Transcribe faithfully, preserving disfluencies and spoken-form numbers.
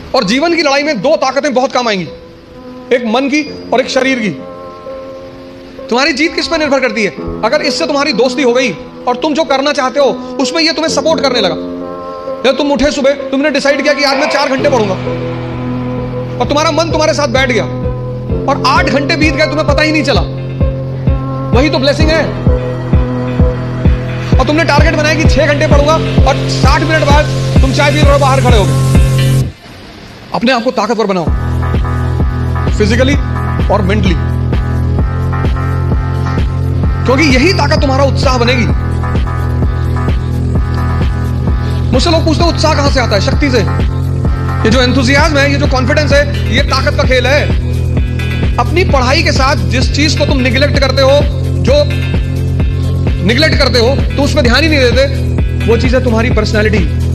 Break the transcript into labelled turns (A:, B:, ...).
A: और जीवन की लड़ाई में दो ताकतें बहुत काम आएंगी, एक मन की और एक शरीर की। तुम्हारी जीत किस पर निर्भर करती है? अगर इससे तुम्हारी दोस्ती हो गई और तुम जो करना चाहते हो उसमें ये तुम्हें सपोर्ट करने लगा, या तुम उठे सुबह, तुमने डिसाइड किया कि आज मैं चार घंटे पढ़ूंगा और तुम्हारा मन तुम्हारे साथ बैठ गया और आठ घंटे बीत गए, तुम्हें पता ही नहीं चला, वही तो ब्लेसिंग है। और तुमने टारगेट बनाया कि छह घंटे पढ़ूंगा और साठ मिनट बाद तुम चाय पी रहे हो, बाहर खड़े हो गए। अपने आप को ताकतवर बनाओ, फिजिकली और मेंटली, क्योंकि यही ताकत तुम्हारा उत्साह बनेगी। मुझसे लोग पूछते हैं उत्साह कहां से आता है? शक्ति से। ये जो एंथुसियाज्म है, ये जो कॉन्फिडेंस है, ये ताकत का खेल है। अपनी पढ़ाई के साथ जिस चीज को तुम निगलेक्ट करते हो, जो निगलेक्ट करते हो, तो उस पर ध्यान ही नहीं देते, वो चीज है तुम्हारी पर्सनैलिटी।